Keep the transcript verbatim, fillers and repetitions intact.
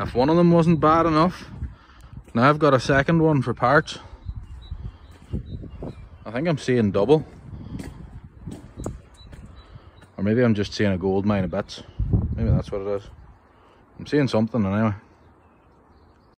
If one of them wasn't bad enough, now I've got a second one for parts. I think I'm seeing double. Or maybe I'm just seeing a gold mine of bits. Maybe that's what it is. I'm seeing something anyway.